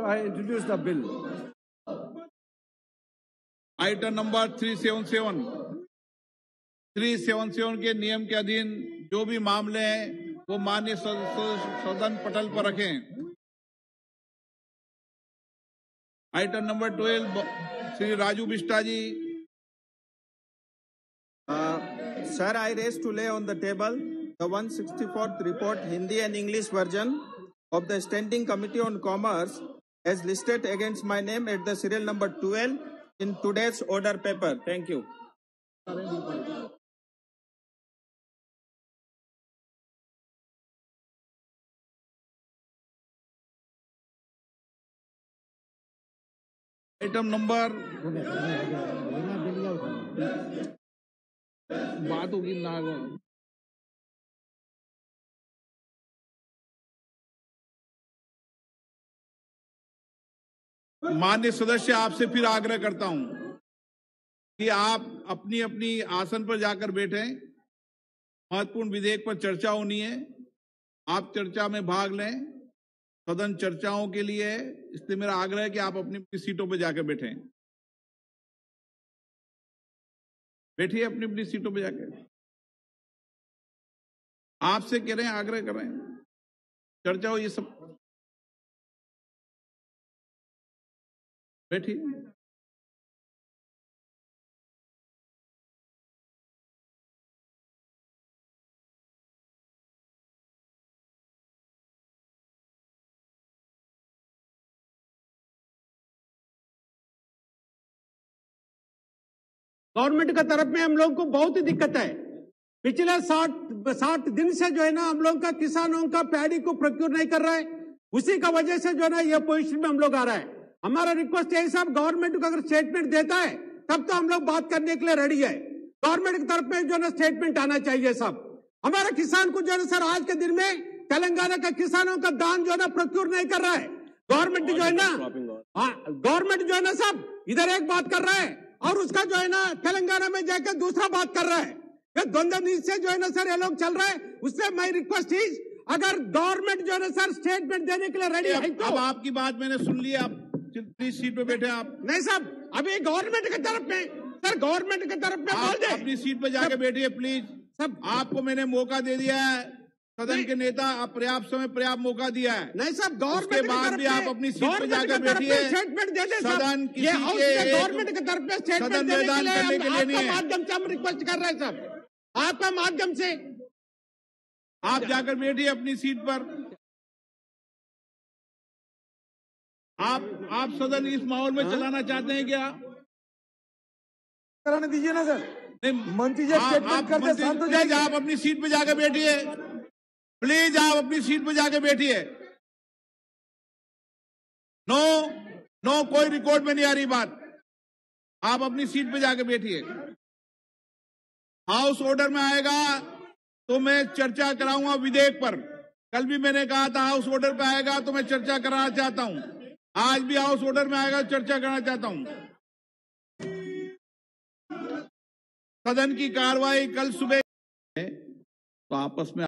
I introduce the bill. Item number 377 के नियम के अधीन जो भी मामले हैं वो माननीय सदन पटल पर रखें। Item number 12 Shri Raju Bishta ji. Sir, I raise to lay on the table the 164th report, Hindi and English version of the Standing Committee on Commerce as listed against my name at the serial number 12 in today's order paper. Thank you. Item number बात होगी ना। माननीय सदस्य, आपसे फिर आग्रह करता हूं कि आप अपनी अपनी आसन पर जाकर बैठें। महत्वपूर्ण विधेयक पर चर्चा होनी है, आप चर्चा में भाग लें। सदन चर्चाओं के लिए है, इसलिए मेरा आग्रह है कि आप अपनी अपनी सीटों पर जाकर बैठें। बैठिए अपनी अपनी सीटों पर जाकर। आपसे कह रहे हैं, आग्रह कर रहे हैं, चर्चा हो, ये सब बैठिए। गवर्नमेंट का तरफ में हम लोग को बहुत ही दिक्कत है। पिछले 60 दिन से जो है ना हम लोग का किसानों का पैडी को प्रोक्योर नहीं कर रहा है, उसी का वजह से जो है ना ये पोजीशन में हम लोग आ रहा है। हमारा रिक्वेस्ट है साहब, गवर्नमेंट को अगर स्टेटमेंट देता है तब तो हम लोग बात करने के लिए रेडी है। गवर्नमेंट की तरफ में जो है ना स्टेटमेंट आना चाहिए साहब। हमारा किसान को जो है ना सर आज के दिन में तेलंगाना का किसानों का दान जो है ना प्रोक्योर नहीं कर रहा है। गवर्नमेंट जो है ना, गवर्नमेंट जो है ना साहब इधर एक बात कर रहा है और उसका जो है ना तेलंगाना में जाकर दूसरा बात कर रहा है। ये द्वंद्व नीति से जो है ना सर ये लोग चल रहा है। उससे माय रिक्वेस्ट इज, अगर गवर्नमेंट जो है ना सर स्टेटमेंट देने के लिए रेडी है तो। अब आपकी बात मैंने सुन ली, आप प्लीज सीट पे बैठे। आप नहीं साहब, अभी गवर्नमेंट की तरफ में सर, गवर्नमेंट की तरफ में बोल दे। अपनी सीट पे जाके बैठिए प्लीज। सब आपको मैंने मौका दे दिया है, सदन के नेता, आप पर्याप्त समय पर्याप्त मौका दिया है। नहीं साहब, गवर्नमेंट के बाद भी आप अपनी सीट पे जाकर बैठिए। स्टेटमेंट दे दे सदन गवर्नमेंट की तरफ में स्टेटमेंट देने के लिए नहीं है। माध्यम से हम रिक्वेस्ट कर रहे हैं साहब, आपका माध्यम से आप जाकर बैठिए अपनी सीट पर। आप सदन इस माहौल में चलाना चाहते हैं क्या? कराने दीजिए ना सर। मंत्री जी स्टेटमेंट करते शांत हो जाइए। आप अपनी सीट पे जाकर बैठिए प्लीज, आप अपनी सीट पे जाकर बैठिए। नो, कोई रिकॉर्ड में नहीं आ रही बात। आप अपनी सीट पे जाकर बैठिए। हाउस ऑर्डर में आएगा तो मैं चर्चा कराऊंगा विधेयक पर। कल भी मैंने कहा था हाउस ऑर्डर पे आएगा तो मैं चर्चा कराना चाहता हूं। आज भी हाउस ऑर्डर में आएगा तो चर्चा करना चाहता हूं। सदन की कार्रवाई कल सुबह तो आपस में